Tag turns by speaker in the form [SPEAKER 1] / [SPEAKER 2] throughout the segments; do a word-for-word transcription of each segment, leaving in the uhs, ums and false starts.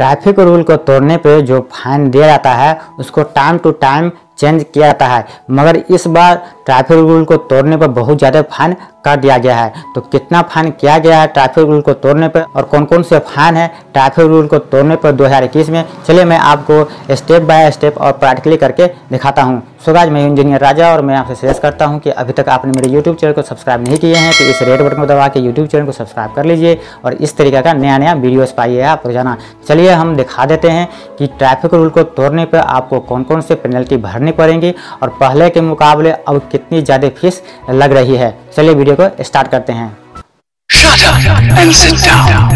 [SPEAKER 1] Traffic rule को तोड़ने पे जो फाइन दिया जाता है उसको टाइम टू टाइम चेंज किया जाता है, मगर इस बार ट्रैफिक रूल को तोड़ने पर बहुत ज़्यादा फाइन कर दिया गया है। तो कितना फाइन किया गया है ट्रैफिक रूल को तोड़ने पर और कौन कौन से फाइन है ट्रैफिक रूल को तोड़ने पर दो हज़ार इक्कीस में, चलिए मैं आपको स्टेप बाय स्टेप और प्रैक्टिकली करके दिखाता हूं। सो गाइस, मैं इंजीनियर राजा और मैं आपसे सजेस्ट करता हूं कि अभी तक आपने मेरे यूट्यूब चैनल को सब्सक्राइब नहीं किए हैं तो इस रेड बटन को दबा के यूट्यूब चैनल को सब्सक्राइब कर लीजिए और इस तरीके का नया नया वीडियोस पाइए आप रोजाना। चलिए हम दिखा देते हैं कि ट्रैफिक रूल को तोड़ने पर आपको कौन कौन से पेनल्टी भरनी पड़ेंगी और पहले के मुकाबले अब कितनी ज़्यादा फीस लग रही है। चलिए वीडियो को स्टार्ट करते हैं।
[SPEAKER 2] Shut up and sit down.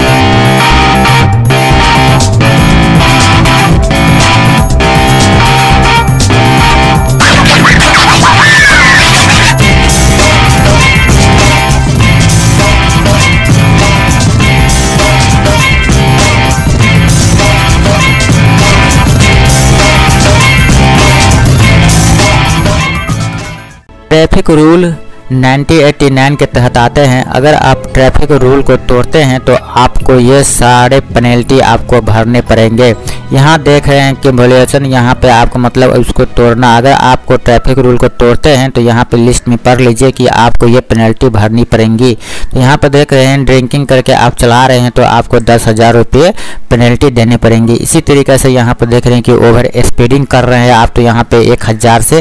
[SPEAKER 3] Traffic rule ninety eighty nine के तहत आते हैं। अगर आप ट्रैफिक रूल को तोड़ते हैं तो आपको ये सारे पेनल्टी आपको भरने पड़ेंगे। यहाँ देख रहे हैं कि वॉल्यूशन, यहाँ पे आपको मतलब उसको तोड़ना, अगर आपको ट्रैफिक रूल को तोड़ते हैं तो यहाँ पे लिस्ट में पढ़ लीजिए कि आपको ये पेनल्टी भरनी पड़ेंगी। तो यहाँ पे देख रहे हैं ड्रिंकिंग करके आप चला रहे हैं तो आपको दस हज़ार रुपये पेनल्टी देने पड़ेंगे। इसी तरीके से यहाँ पे देख रहे हैं कि ओवर स्पीडिंग कर रहे हैं आप तो यहाँ पे एक हज़ार से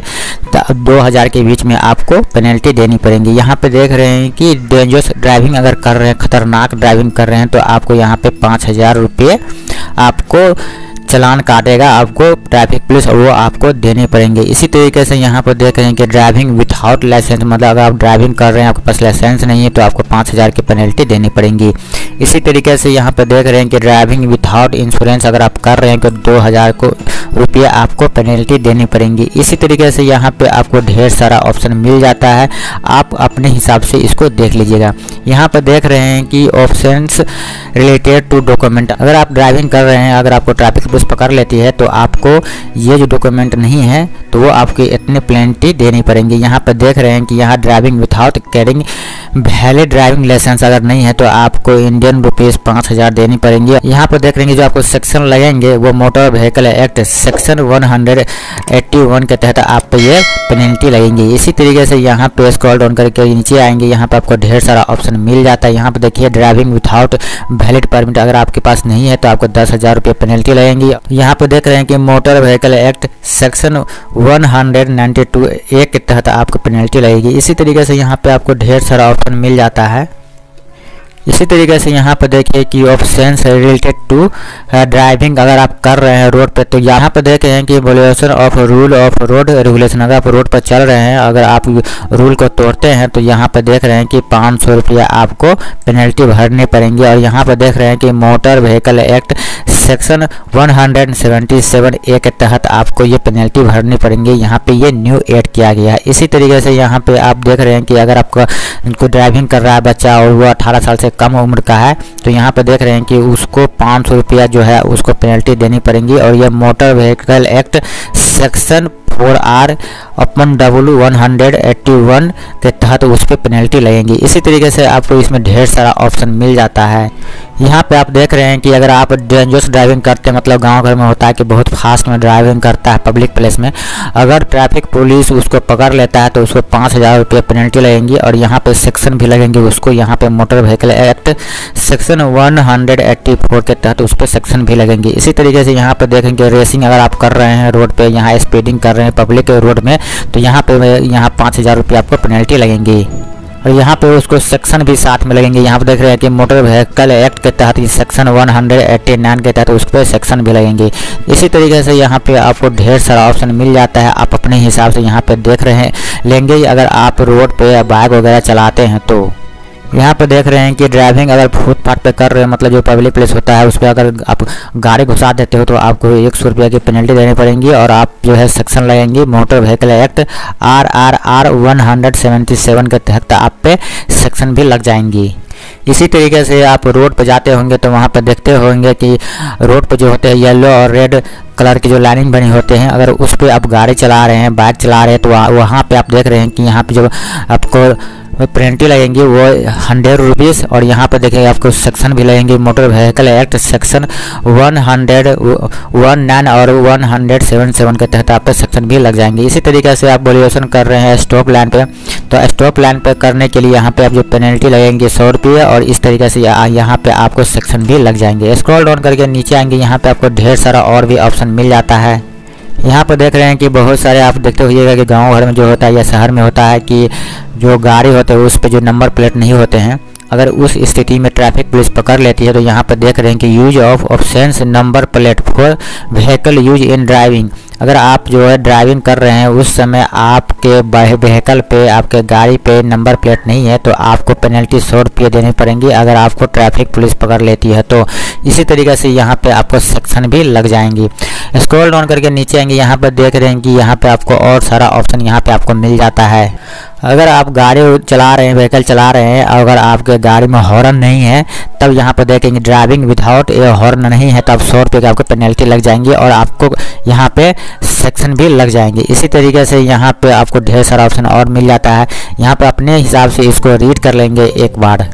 [SPEAKER 3] दो हज़ार के बीच में आपको पेनल्टी देनी पड़ेंगे। यहाँ पे देख रहे हैं कि डेंजरस ड्राइविंग अगर कर रहे हैं, खतरनाक ड्राइविंग कर रहे हैं तो आपको यहाँ पे पाँच हज़ार रुपये आपको चलान काटेगा, आपको ट्रैफिक पुलिस और वो आपको देने पड़ेंगे। इसी तरीके से यहाँ पर देख रहे हैं कि ड्राइविंग विथआउट लाइसेंस, मतलब अगर आप ड्राइविंग कर रहे हैं आपके पास लाइसेंस नहीं है तो आपको पाँच हज़ार की पेनल्टी देनी पड़ेगी। इसी तरीके से यहाँ पर देख रहे हैं कि ड्राइविंग विथआउट इंश्योरेंस अगर आप कर रहे हैं तो दो हज़ार को रुपये आपको पेनल्टी देनी पड़ेंगी। इसी तरीके से यहाँ पे आपको ढेर सारा ऑप्शन मिल जाता है, आप अपने हिसाब से इसको देख लीजिएगा। यहाँ पर देख रहे हैं कि ऑप्शंस रिलेटेड टू डॉक्यूमेंट, अगर आप ड्राइविंग कर रहे हैं, अगर आपको ट्रैफिक पुलिस पकड़ लेती है तो आपको ये जो डॉक्यूमेंट नहीं है तो वो आपको इतने पेनल्टी देनी पड़ेंगे। यहाँ पर देख रहे हैं कि यहाँ driving without carrying valid driving licence अगर नहीं है तो आपको इंडियन रुपीज़ पाँच हज़ार देनी पड़ेंगे। यहाँ पर देख रहे हैं जो आपको सेक्शन लगेंगे वो motor vehicle act section one hundred eighty one के तहत आप पे ये पेनल्टी लगेंगी। इसी तरीके से यहाँ पे स्क्रॉल डाउन करके नीचे आएंगे, यहाँ पे आपको ढेर सारा ऑप्शन मिल जाता है। यहाँ पे देखिए ड्राइविंग विथआउट वैलिड परमिट अगर आपके पास नहीं है तो आपको दस हज़ार रुपये पेनल्टी लगेंगी। यहाँ पे देख रहे हैं कि motor vehicle act section one hundred ninety two A के तहत आपको पेनल्टी लगेगी। इसी तरीके से यहाँ पे आपको ढेर सारा ऑप्शन मिल जाता है। इसी तरीके से यहाँ पर देखिए कि ऑप्शंस रिलेटेड टू ड्राइविंग अगर आप कर रहे हैं रोड पे तो यहाँ पर देख रहे हैं कि violation of rule of road regulation, अगर आप रोड पर चल रहे हैं, अगर आप रूल को तोड़ते हैं तो यहाँ पर देख रहे हैं कि पाँच सौ रुपया आपको पेनल्टी भरने पड़ेंगे। और यहाँ पर देख रहे हैं कि motor vehicle act section one hundred seventy seven A के तहत आपको ये पेनल्टी भरनी पड़ेंगे। यहाँ पे ये न्यू ऐड किया गया है। इसी तरीके से यहाँ पे आप देख रहे हैं कि अगर आपका इनको ड्राइविंग कर रहा है बच्चा और वो अठारह साल से कम उम्र का है तो यहाँ पे देख रहे हैं कि उसको पाँच सौ रुपया जो है उसको पेनल्टी देनी पड़ेगी। और ये motor vehicle act section four R अपन W one hundred eighty one के तहत उस पर पेनल्टी लगेंगी। इसी तरीके से आपको इसमें ढेर सारा ऑप्शन मिल जाता है। यहाँ पे आप देख रहे हैं कि अगर आप डेंजरस ड्राइविंग करते हैं, मतलब गांव घर में होता है कि बहुत फास्ट में ड्राइविंग करता है पब्लिक प्लेस में, अगर ट्रैफिक पुलिस उसको पकड़ लेता है तो उसको पाँच हज़ार रुपये पेनल्टी लगेंगी। और यहाँ पे सेक्शन भी लगेंगे उसको, यहाँ पे motor vehicle act section one hundred eighty four के तहत उस पर सेक्शन भी लगेंगे। इसी तरीके से यहाँ पे देखेंगे रेसिंग अगर आप कर रहे हैं रोड पे, यहाँ स्पीडिंग कर रहे हैं पब्लिक रोड में तो यहाँ पे यहाँ पाँच हज़ार रुपये आपको पेनल्टी लगेंगी। और यहाँ पे उसको सेक्शन भी साथ में लगेंगे। यहाँ पे देख रहे हैं कि मोटर व्हीकल एक्ट के तहत section one hundred eighty nine के तहत उस पर सेक्शन भी लगेंगे। इसी तरीके से यहाँ पे आपको ढेर सारा ऑप्शन मिल जाता है, आप अपने हिसाब से यहाँ पे देख रहे हैं लेंगे अगर आप रोड पे बाइक वगैरह चलाते हैं तो। यहाँ पे देख रहे हैं कि ड्राइविंग अगर फुटपाथ पे कर रहे हैं, मतलब जो पब्लिक प्लेस होता है उस पर अगर आप गाड़ी घुसा देते हो तो आपको एक सौ रुपये की पेनल्टी देनी पड़ेगी। और आप जो है सेक्शन लगेंगे motor vehicle act R R R one hundred seventy seven के तहत आप पे सेक्शन भी लग जाएंगी। इसी तरीके से आप रोड पर जाते होंगे तो वहाँ पर देखते होंगे कि रोड पर जो होते हैं येलो और रेड कलर की जो लाइनिंग बनी होते हैं, अगर उस पर आप गाड़ी चला रहे हैं, बाइक चला रहे हैं तो वहाँ पे आप देख रहे हैं कि यहाँ पे जो आपको पेनल्टी लगेंगी वो हंड्रेड रुपीज़। और यहाँ पर देखिए आपको सेक्शन भी लगेंगे, motor vehicle act section one hundred one nine और वन हंड्रेड सेवन सेवन के तहत आप पे सेक्शन भी लग जाएंगे। इसी तरीके से आप वैल्यूएशन कर रहे हैं स्टॉप लाइन पे, तो स्टॉप लाइन पे करने के लिए यहाँ पे आप जो पेनल्टी लगेंगे सौ रुपये, और इस तरीके से यहाँ पे आपको सेक्शन भी लग जाएंगे। स्क्रॉल डाउन करके नीचे आएंगे, यहाँ पे आपको ढेर सारा और भी ऑप्शन मिल जाता है। यहाँ पर देख रहे हैं कि बहुत सारे आप देखते होइएगा कि गांव घर में जो होता है या शहर में होता है कि जो गाड़ी होते हैं उस पे जो नंबर प्लेट नहीं होते हैं, अगर उस स्थिति में ट्रैफिक पुलिस पकड़ लेती है तो यहाँ पर देख रहे हैं कि use of options number plate for vehicle use in driving. अगर आप जो है ड्राइविंग कर रहे हैं उस समय आपके व्हीकल पे, आपके गाड़ी पे नंबर प्लेट नहीं है तो आपको पेनल्टी सौ रुपये देनी पड़ेंगी अगर आपको ट्रैफिक पुलिस पकड़ लेती है तो। इसी तरीके से यहाँ पे आपको सेक्शन भी लग जाएंगी। स्क्रॉल डाउन करके नीचे आएंगे, यहाँ पर देख रहे हैं कि यहाँ पे आपको और सारा ऑप्शन यहाँ पे आपको मिल जाता है। अगर आप गाड़ी चला रहे हैं, व्हीकल चला रहे हैं, अगर आपके गाड़ी में हॉर्न नहीं है तब यहाँ पर देखेंगे ड्राइविंग विदाउट ए हॉर्न नहीं है तब सौ रुपये की आपको पेनल्टी लग जाएंगी और आपको यहाँ पे सेक्शन भी लग जाएंगे। इसी तरीके से यहाँ पे आपको ढेर सारा ऑप्शन और मिल जाता है। यहाँ पे अपने हिसाब से इसको रीड कर लेंगे एक बार।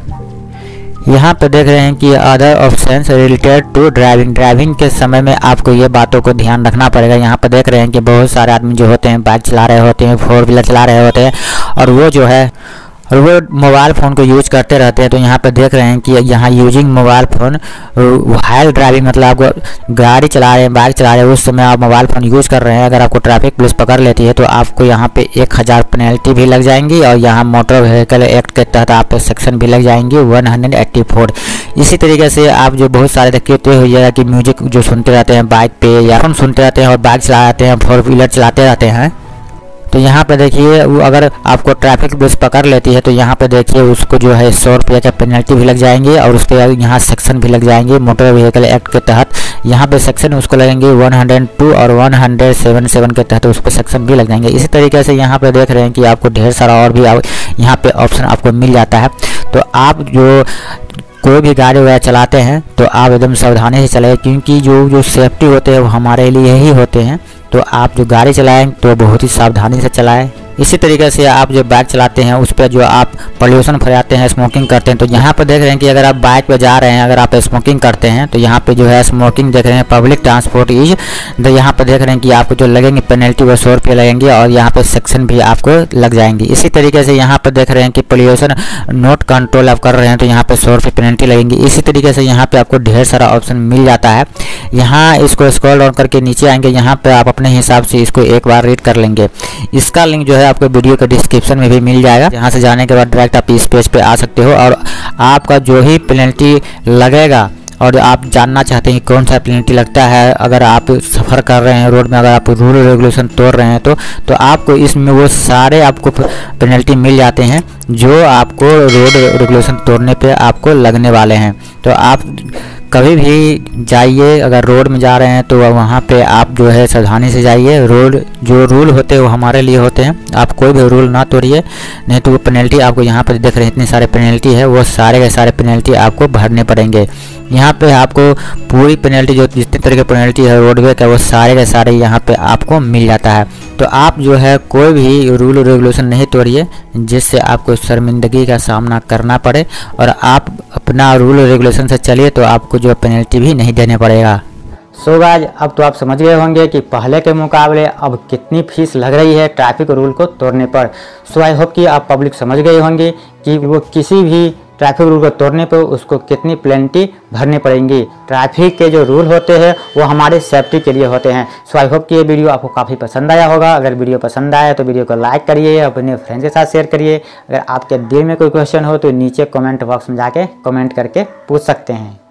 [SPEAKER 3] यहाँ पे देख रहे हैं कि other options related to driving, driving के समय में आपको ये बातों को ध्यान रखना पड़ेगा। यहाँ पे देख रहे हैं कि बहुत सारे आदमी जो होते हैं बाइक चला रहे होते हैं, फोर व्हीलर चला रहे होते हैं और वो जो है और वो मोबाइल फ़ोन को यूज करते रहते हैं। तो यहाँ पे देख रहे हैं कि यहाँ using mobile phone while driving, मतलब आपको गाड़ी चला रहे हैं, बाइक चला रहे हैं, उस समय आप मोबाइल फ़ोन यूज़ कर रहे हैं, अगर आपको ट्रैफिक पुलिस पकड़ लेती है तो आपको यहाँ पे एक हज़ार पेनल्टी भी लग जाएंगी और यहाँ मोटर व्हीकल एक्ट के तहत आप पे सेक्शन भी लग जाएंगी वन हंड्रेड एट्टी फोर। इसी तरीके से आप जो बहुत सारे देखते हुए कि म्यूजिक जो सुनते रहते हैं बाइक पे या फोन सुनते रहते हैं और बाइक चलाते हैं, फोर व्हीलर चलाते रहते हैं, तो यहाँ पे देखिए अगर आपको ट्रैफिक पुलिस पकड़ लेती है तो यहाँ पे देखिए उसको जो है सौ रुपये का पेनल्टी भी लग जाएंगे और उसके बाद यहाँ सेक्शन भी लग जाएंगे मोटर व्हीकल एक्ट के तहत। यहाँ पे सेक्शन उसको लगेंगे वन हंड्रेड टू और वन हंड्रेड सेवन सेवन के तहत उस पर सेक्शन भी लग जाएंगे। इसी तरीके से यहाँ पे देख रहे हैं कि आपको ढेर सारा और भी यहाँ पे ऑप्शन आपको मिल जाता है। तो आप जो कोई भी गाड़ी वगैरह चलाते हैं तो आप एकदम सावधानी से चलाएं, क्योंकि जो जो सेफ्टी होते हैं वो हमारे लिए ही होते हैं। तो आप जो गाड़ी चलाएं तो बहुत ही सावधानी से चलाएं। इसी तरीके से आप जो बाइक चलाते हैं उस पर जो आप पोल्यूशन फैलाते हैं, स्मोकिंग करते हैं, तो यहाँ पर देख रहे हैं कि अगर आप बाइक पे जा रहे हैं, अगर आप स्मोकिंग करते हैं तो यहाँ पे जो है स्मोकिंग देख रहे हैं पब्लिक ट्रांसपोर्ट इज, तो यहाँ पर देख रहे हैं कि आपको जो लगेंगे पेनल्टी वो सौ रुपये लगेंगे और यहाँ पे सेक्शन भी आपको लग जाएंगी। इसी तरीके से यहाँ पर देख रहे हैं कि पोल्यूशन नोट कंट्रोल आप कर रहे हैं तो यहाँ पे सौ रुपये पेनल्टी लगेंगी। इसी तरीके से यहाँ पे आपको ढेर सारा ऑप्शन मिल जाता है। यहाँ इसको स्क्रॉल डाउन करके नीचे आएंगे, यहाँ पे आप अपने हिसाब से इसको एक बार रीड कर लेंगे। इसका लिंक जो है आपको वीडियो के डिस्क्रिप्शन में भी मिल जाएगा, जहाँ से जाने के बाद डायरेक्ट आप इस पेज पे आ सकते हो और आपका जो ही पेनल्टी लगेगा और आप जानना चाहते हैं कि कौन सा पेनल्टी लगता है, अगर आप सफ़र कर रहे हैं रोड में, अगर आप रूल रेगुलेशन तोड़ रहे हैं तो तो आपको इसमें वो सारे आपको पेनल्टी मिल जाते हैं जो आपको रोड रेगुलेशन तोड़ने पे आपको लगने वाले हैं। तो आप कभी भी जाइए, अगर रोड में जा रहे हैं तो वहाँ पे आप जो है सावधानी से जाइए। रोड जो रूल होते हैं वो हमारे लिए होते हैं, आप कोई भी रूल ना तोड़िए, नहीं तो वो पेनल्टी आपको यहाँ पर देख रहे हैं इतनी सारे पेनल्टी है, वो सारे के सारे पेनल्टी आपको भरने पड़ेंगे। यहाँ पे आपको पूरी पेनल्टी जो जितने तरह की पेनल्टी है रोडवे का वो सारे के सारे यहाँ पे आपको मिल जाता है। तो आप जो है कोई भी रूल रेगुलेशन नहीं तोड़िए जिससे आपको शर्मिंदगी का सामना करना पड़े, और आप अपना रूल रेगुलेशन से चलिए तो आपको जो पेनल्टी भी नहीं देने पड़ेगा।
[SPEAKER 1] सो गाइस, अब तो आप समझ गए होंगे कि पहले के मुकाबले अब कितनी फीस लग रही है ट्रैफिक रूल को तोड़ने पर। सो आई होप कि आप पब्लिक समझ गए होंगे कि वो किसी भी ट्रैफिक रूल को तोड़ने पर उसको कितनी पेनल्टी भरनी पड़ेंगी। ट्रैफिक के जो रूल होते हैं वो हमारे सेफ्टी के लिए होते हैं। सो आई होप कि ये वीडियो आपको काफ़ी पसंद आया होगा। अगर वीडियो पसंद आया तो वीडियो को लाइक करिए, अपने फ्रेंड्स के साथ शेयर करिए। अगर आपके दिल में कोई क्वेश्चन हो तो नीचे कमेंट बॉक्स में जाके कमेंट करके पूछ सकते हैं।